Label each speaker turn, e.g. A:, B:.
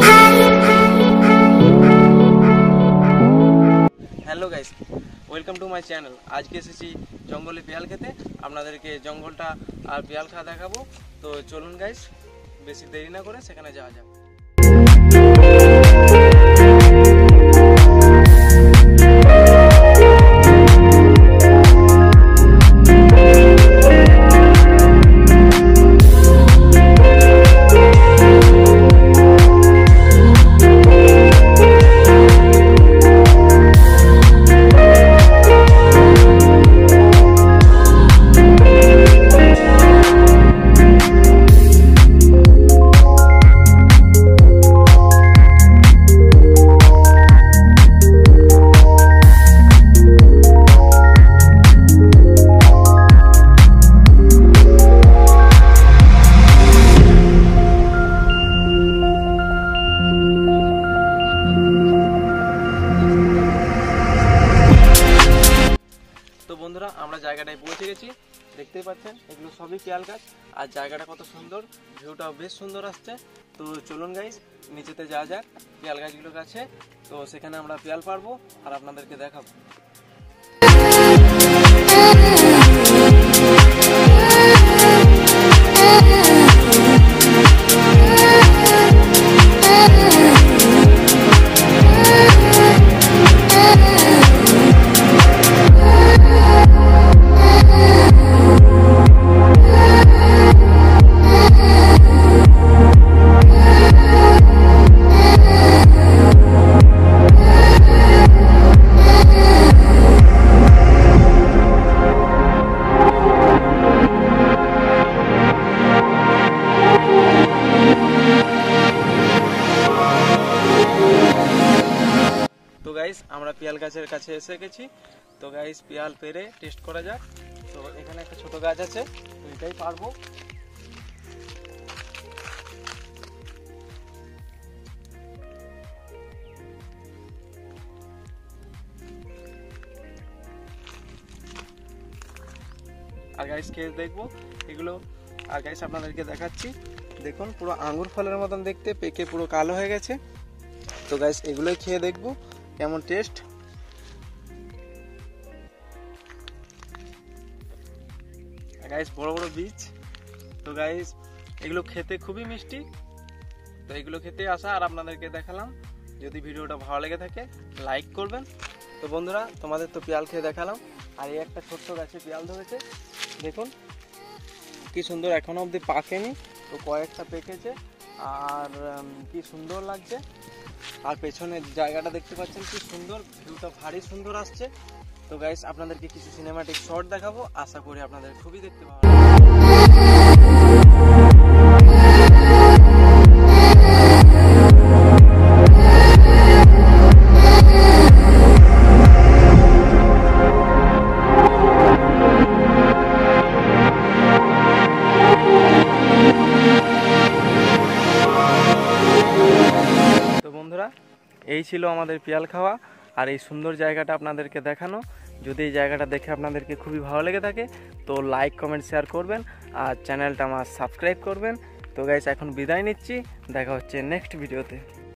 A: Hello guys, welcome to my channel. আজকে এসেছি জঙ্গলে পিয়াল খেতে। আপনাদেরকে জঙ্গলটা আর পিয়াল খাওয়া দেখাবো। তো চলুন গাইস, বেশি দেরি না করে সেখানে যাওয়া যাক। বন্ধুরা, আমরা জায়গাটায় পৌঁছে গেছি। দেখতেই পাচ্ছেন এগুলো সবই পিয়াল গাছ, আর জায়গাটা কত সুন্দর, ভিউটাও বেশ সুন্দর আসছে। তো চলুন গাইস, নিচেতে যাওয়া যাক পিয়াল গাছগুলোর কাছে। তো সেখানে আমরা পিয়াল পারবো আর আপনাদেরকে দেখাবো। আমরা পিয়াল গাছের কাছে এসে গেছি। তো গাইস, পিয়াল পেরে টেস্ট করা যাক। তো এখানে একটা ছোট গাছ আছে, তো এটাই পারবো। আর গাইস খেয়ে দেখবো এগুলো। আর গাইস আপনাদেরকে দেখাচ্ছি, দেখুন পুরো আঙ্গুর ফলের মতন দেখতে, পেকে পুরো কালো হয়ে গেছে। তো গাইস এগুলোই খেয়ে দেখবো কেমন টেস্ট। গাইস বড় বড় বীজ। তো গাইস এগুলো খেতে খুবই মিষ্টি। তো এগুলো খেতে আসা আর আপনাদেরকে দেখালাম। যদি ভিডিওটা ভালো লেগে থাকে লাইক করবেন। তো বন্ধুরা, তোমাদের তো পিয়াল খেয়ে দেখালাম। আর এই একটা ছোট্ট গাছে পিয়াল ধরেছে, দেখুন কি সুন্দর, এখনো অবধি পাকেনি। তো কয়েকটা পেকেছে, আর কি সুন্দর লাগছে। আর পেছনের জায়গাটা দেখতে পাচ্ছেন কি সুন্দর, ভিউটা ভারী সুন্দর আসছে। তো গাইস আপনাদেরকে কিছু সিনেমাটিক শট দেখাবো, আশা করি আপনাদের খুবই দেখতে ভালো লাগবে। এই ছিল আমাদের পিয়াল খাওয়া আর এই সুন্দর জায়গাটা আপনাদেরকে দেখানো। যদি এই জায়গাটা দেখে আপনাদেরকে খুবই ভালো লেগে থাকে তো লাইক কমেন্ট শেয়ার করবেন, আর চ্যানেলটা আমার সাবস্ক্রাইব করবেন। তো গাইস এখন বিদায় নিচ্ছি, দেখা হচ্ছে নেক্সট ভিডিওতে।